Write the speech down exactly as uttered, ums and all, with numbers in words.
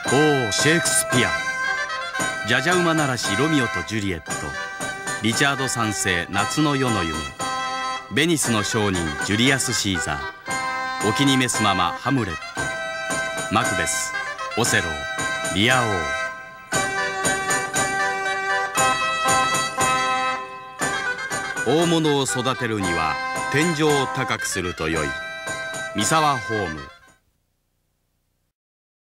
おお、シェイクスピア。じゃじゃ馬ならしロミオとジュリエット、リチャードさんせい夏の夜の夢、ベニスの商人ジュリアス・シーザー、お気に召すままハムレット、マクベス、オセロー、リア王。大物を育てるには天井を高くするとよい。三沢ホーム。